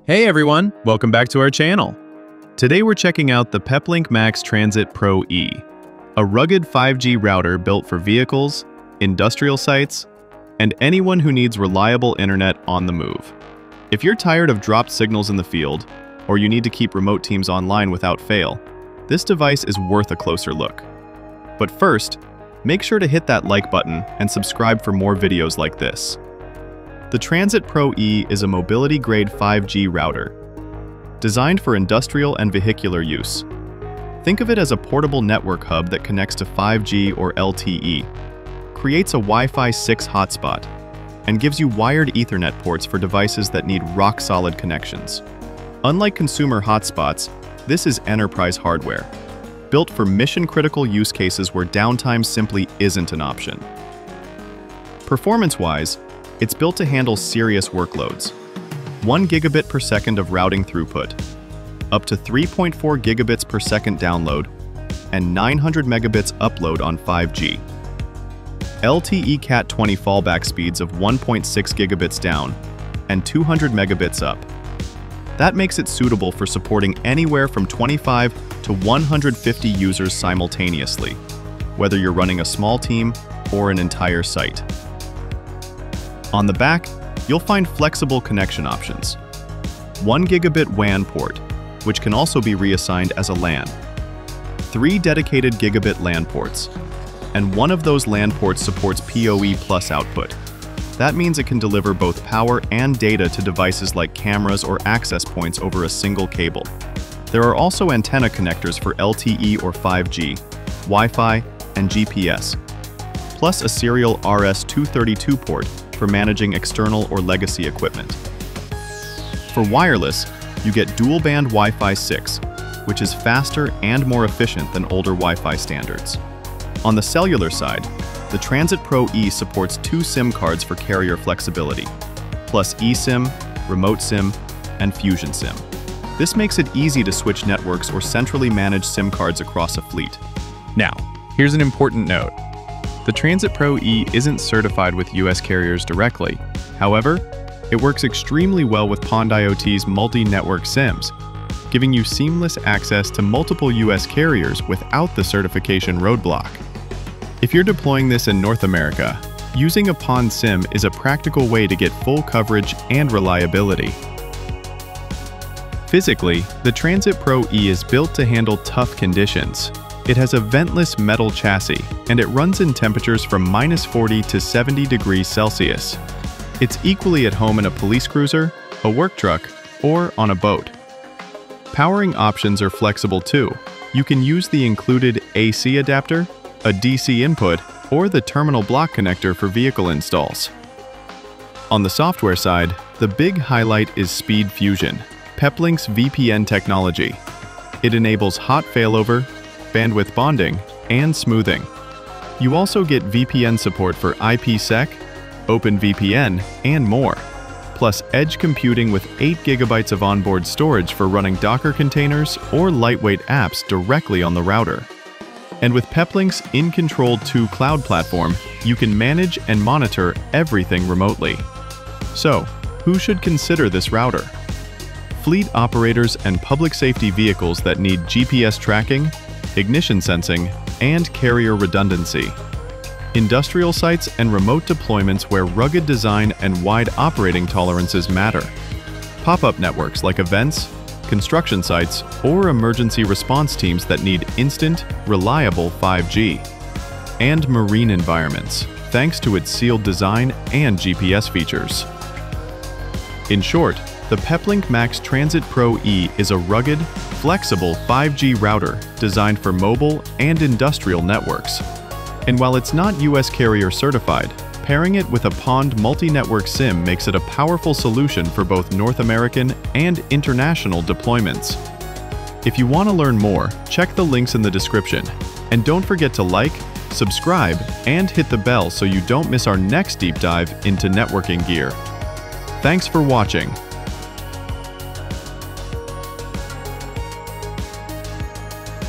Hey everyone, welcome back to our channel. Today we're checking out the Peplink Transit Pro E, a rugged 5G router built for vehicles, industrial sites, and anyone who needs reliable internet on the move. If you're tired of dropped signals in the field, or you need to keep remote teams online without fail, this device is worth a closer look. But first, make sure to hit that like button and subscribe for more videos like this. The Transit Pro E is a mobility-grade 5G router, designed for industrial and vehicular use. Think of it as a portable network hub that connects to 5G or LTE, creates a Wi-Fi 6 hotspot, and gives you wired Ethernet ports for devices that need rock-solid connections. Unlike consumer hotspots, this is enterprise hardware, built for mission-critical use cases where downtime simply isn't an option. Performance-wise, it's built to handle serious workloads. 1 gigabit per second of routing throughput, up to 3.4 gigabits per second download, and 900 megabits upload on 5G. LTE Cat20 fallback speeds of 1.6 gigabits down and 200 megabits up. That makes it suitable for supporting anywhere from 25 to 150 users simultaneously, whether you're running a small team or an entire site. On the back, you'll find flexible connection options. 1 gigabit WAN port, which can also be reassigned as a LAN. 3 dedicated gigabit LAN ports, and one of those LAN ports supports PoE plus output. That means it can deliver both power and data to devices like cameras or access points over a single cable. There are also antenna connectors for LTE or 5G, Wi-Fi, and GPS, plus a serial RS-232 port for managing external or legacy equipment. For wireless, you get dual-band Wi-Fi 6, which is faster and more efficient than older Wi-Fi standards. On the cellular side, the Transit Pro E supports 2 SIM cards for carrier flexibility, plus eSIM, RemoteSIM, and Fusion SIM. This makes it easy to switch networks or centrally manage SIM cards across a fleet. Now, here's an important note. The Transit Pro E isn't certified with US carriers directly. However, it works extremely well with POND IoT's multi-network SIMs, giving you seamless access to multiple US carriers without the certification roadblock. If you're deploying this in North America, using a POND SIM is a practical way to get full coverage and reliability. Physically, the Transit Pro E is built to handle tough conditions. It has a ventless metal chassis, and it runs in temperatures from -40 to 70 degrees Celsius. It's equally at home in a police cruiser, a work truck, or on a boat. Powering options are flexible too. You can use the included AC adapter, a DC input, or the terminal block connector for vehicle installs. On the software side, the big highlight is SpeedFusion, Peplink's VPN technology. It enables hot failover, bandwidth bonding, and smoothing. You also get VPN support for IPsec, OpenVPN, and more, plus edge computing with 8 gigabytes of onboard storage for running Docker containers or lightweight apps directly on the router. And with Peplink's InControl 2 cloud platform, you can manage and monitor everything remotely. So, who should consider this router? Fleet operators and public safety vehicles that need GPS tracking, ignition sensing, and carrier redundancy. Industrial sites and remote deployments where rugged design and wide operating tolerances matter. Pop-up networks like events, construction sites, or emergency response teams that need instant, reliable 5G. And marine environments, thanks to its sealed design and GPS features. In short, the Peplink Transit Pro E is a rugged, flexible 5G router designed for mobile and industrial networks. And while it's not US carrier certified, pairing it with a POND multi-network SIM makes it a powerful solution for both North American and international deployments. If you want to learn more, check the links in the description. And don't forget to like, subscribe, and hit the bell so you don't miss our next deep dive into networking gear. Thanks for watching.